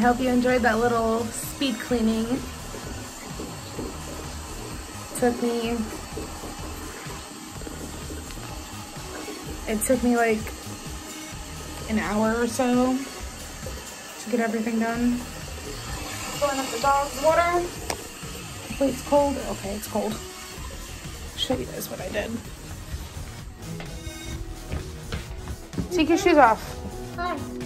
hope you enjoyed that little speed cleaning. It took me like an hour or so to get everything done. Filling up the dog's water. Wait, it's cold? Okay, it's cold. I'll show you guys what I did. Take your shoes off. Hi.